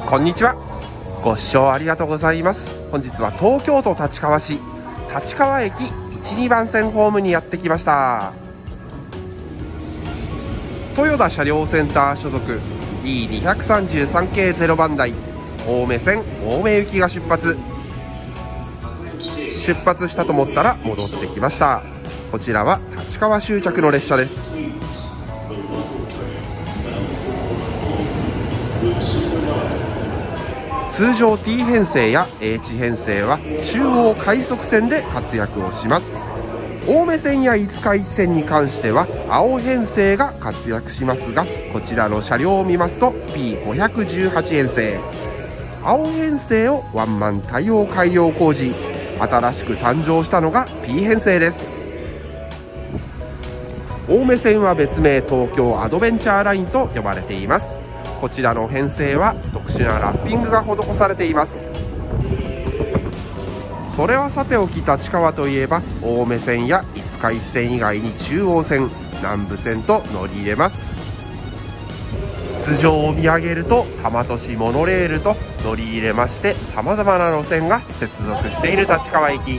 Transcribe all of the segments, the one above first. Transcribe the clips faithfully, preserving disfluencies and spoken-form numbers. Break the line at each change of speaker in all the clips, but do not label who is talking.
こんにちは。ご視聴ありがとうございます。本日は東京都立川市立川駅いち、にばん線ホームにやってきました。豊田車両センター所属 ディーにさんさんけいゼロ 番台青梅線青梅行きが出発出発したと思ったら戻ってきました。こちらは立川終着の列車です。通常 T 編成や H 編成は中央快速線で活躍をします。青梅線や五日市線に関しては青編成が活躍しますが、こちらの車両を見ますと ピーごひゃくじゅうはち 編成、青編成をワンマン対応改良工事、新しく誕生したのが P 編成です。青梅線は別名東京アドベンチャーラインと呼ばれています。こちらの編成は特殊なラッピングが施されています。それはさておき、立川といえば青梅線や五日市線以外に中央線、南武線と乗り入れます。頭上を見上げると多摩都市モノレールと乗り入れまして、さまざまな路線が接続している立川駅。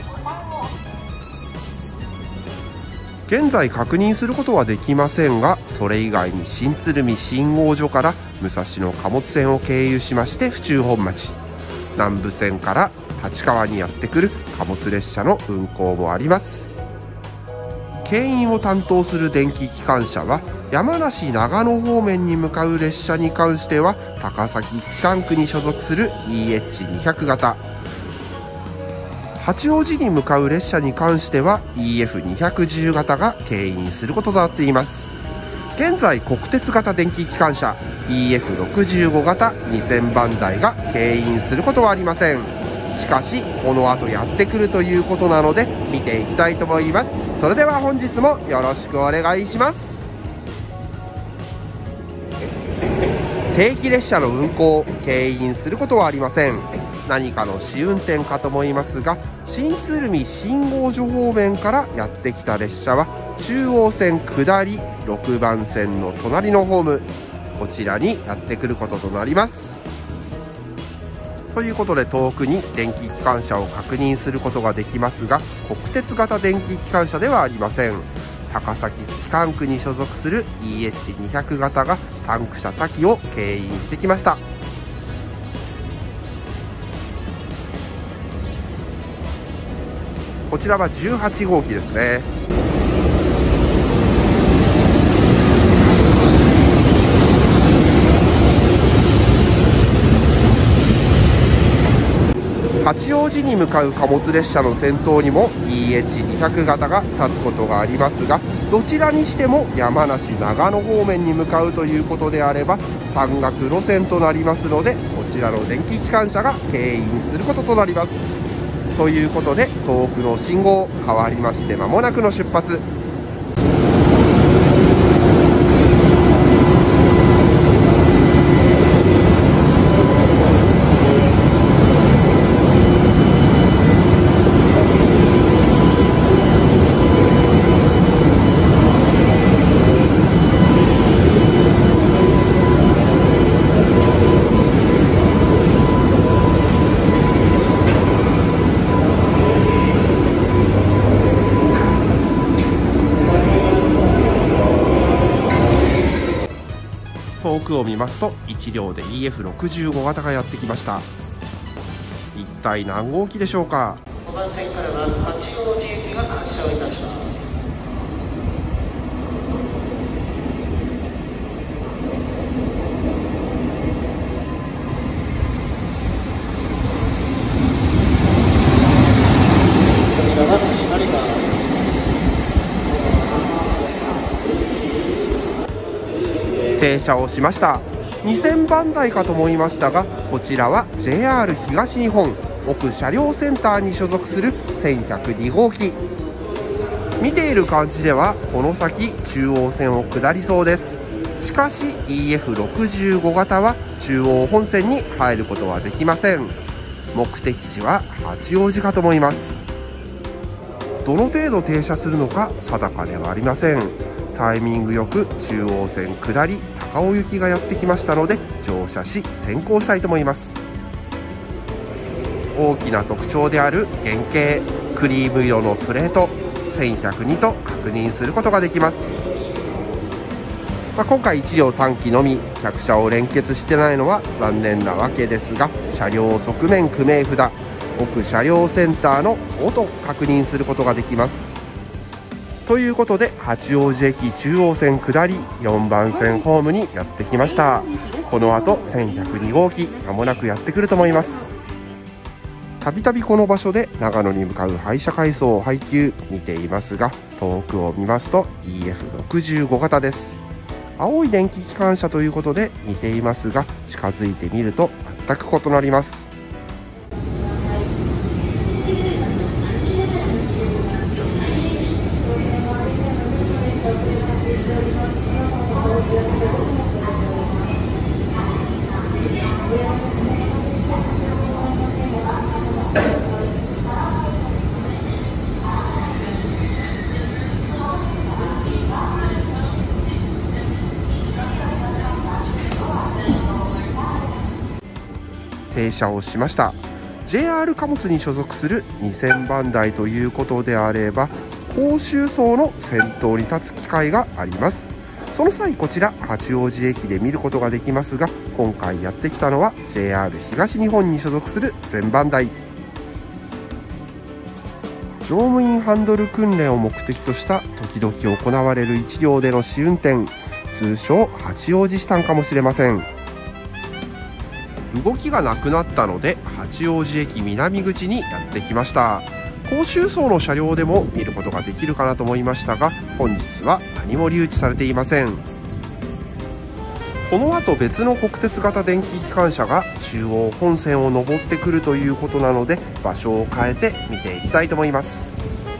現在確認することはできませんが、それ以外に新鶴見信号所から武蔵野貨物線を経由しまして府中本町、南武線から立川にやってくる貨物列車の運行もあります。牽引を担当する電気機関車は山梨長野方面に向かう列車に関しては高崎機関区に所属する イーエイチにひゃく 型、八王子に向かう列車に関しては イーエフにひゃくじゅう 型が牽引することとなっています。現在国鉄型電気機関車 イーエフろくじゅうご 型にせんばん台が牽引することはありません。しかしこの後やってくるということなので見ていきたいと思います。それでは本日もよろしくお願いします。定期列車の運行牽引することはありません。何かの試運転かと思いますが、新鶴見信号所方面からやってきた列車は中央線下りろくばん線の隣のホーム、こちらにやってくることとなります。ということで遠くに電気機関車を確認することができますが、国鉄型電気機関車ではありません。高崎機関区に所属する イーエイチにひゃく 型がタンク車多岐を牽引してきました。こちらはじゅうはちごうきですね。八王子に向かう貨物列車の先頭にも イーエイチにひゃく 型が立つことがありますが、どちらにしても山梨長野方面に向かうということであれば山岳路線となりますので、こちらの電気機関車が牽引することとなります。ということで遠くの信号変わりまして間もなくの出発。遠くを見ますといち両で イーエフろくじゅうご 型がやってきました。一体何号機でしょうか。
ごばん線からは八王子行きが発車をいたします。扉が閉まります。
停車をしました。にせんばん台かと思いましたが、こちらは ジェイアール 東日本奥車両センターに所属するせんひゃくにごうき。見ている感じではこの先中央線を下りそうです。しかし イーエフろくじゅうご 型は中央本線に入ることはできません。目的地は八王子かと思います。どの程度停車するのか定かではありません。タイミングよく中央線下り高高尾行きがやってきましたので、乗車し先行したいと思います。大きな特徴である原型クリーム色のプレートせんひゃくにと確認することができます。まあ、今回いち両単機のみ客車を連結してないのは残念なわけですが、車両側面区名札、奥車両センターの音確認することができます。ということで八王子駅中央線下りよんばん線ホームにやってきました。この後せんひゃくに号機まもなくやってくると思います。たびたびこの場所で長野に向かう廃車回送配給見ていますが、遠くを見ますと イーエフろくじゅうご 型です。青い電気機関車ということで似ていますが、近づいてみると全く異なります。停車をしました。 ジェイアール 貨物に所属するにせんばんだいということであれば、甲州層の先頭に立つ機会があります。その際こちら八王子駅で見ることができますが、今回やってきたのは ジェイアール 東日本に所属するせんばんだい。乗務員ハンドル訓練を目的とした時々行われるいち両での試運転、通称八王子試探かもしれません。動きがなくなったので八王子駅南口にやってきました。甲州層の車両でも見ることができるかなと思いましたが、本日は何も留置されていません。この後別の国鉄型電気機関車が中央本線を登ってくるということなので、場所を変えて見ていきたいと思います。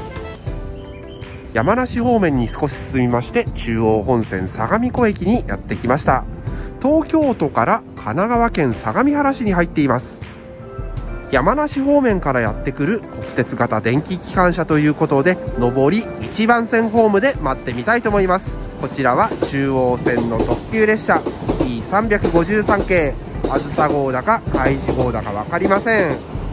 山梨方面に少し進みまして、中央本線相模湖駅にやってきました。東京都から神奈川県相模原市に入っています。山梨方面からやってくる国鉄型電気機関車ということで、上りいちばん線ホームで待ってみたいと思います。こちらは中央線の特急列車 イーさんごさん 系、あずさ号だか海事号だか分かりません。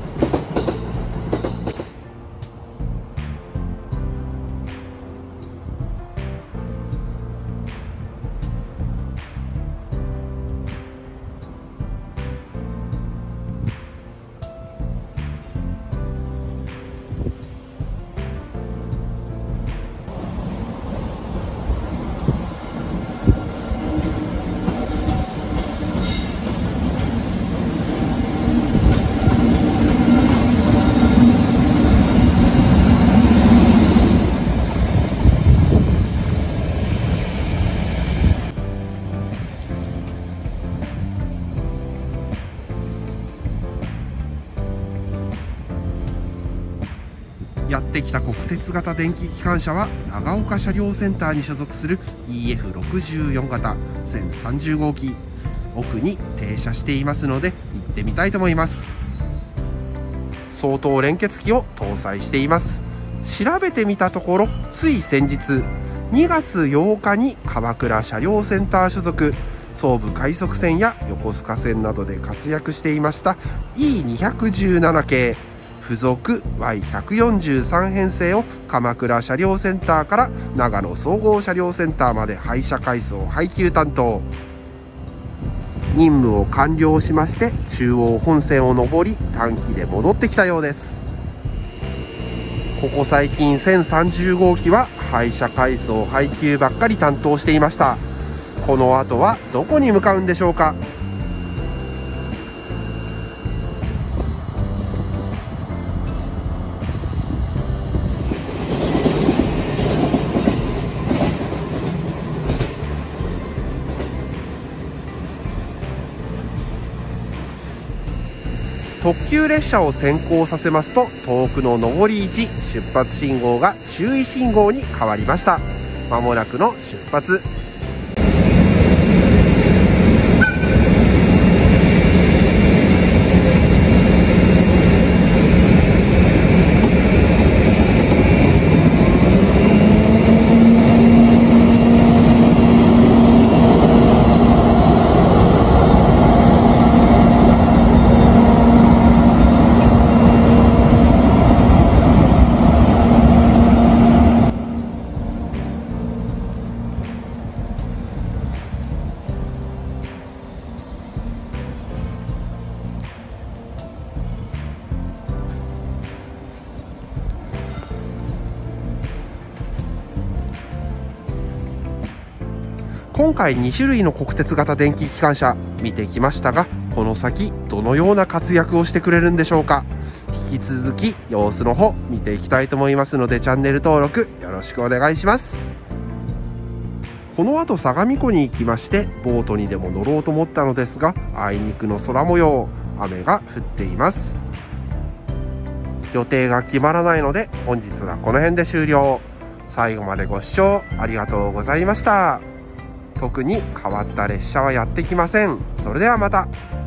やってきた国鉄型電気機関車は長岡車両センターに所属する イーエフろくじゅうよん 型せんさんじゅう号機、奥に停車していますので行ってみたいと思います。相当連結機を搭載しています。調べてみたところ、つい先日にがつようかに鎌倉車両センター所属、総武快速線や横須賀線などで活躍していました イーにひゃくじゅうなな 系付属 ワイひゃくよんじゅうさん 編成を鎌倉車両センターから長野総合車両センターまで廃車回送配給担当。任務を完了しまして中央本線を上り短期で戻ってきたようです。ここ最近せんさんじゅう号機は廃車回送配給ばっかり担当していました。この後はどこに向かうんでしょうか。特急列車を先行させますと、遠くの上りいち出発信号が注意信号に変わりました。まもなくの出発。 今回に種類の国鉄型電気機関車見てきましたが、この先どのような活躍をしてくれるんでしょうか。引き続き様子の方見ていきたいと思いますので、チャンネル登録よろしくお願いします。この後相模湖に行きまして、ボートにでも乗ろうと思ったのですが、あいにくの空模様、雨が降っています。予定が決まらないので本日はこの辺で終了。最後までご視聴ありがとうございました。特に変わった列車はやってきません。それではまた。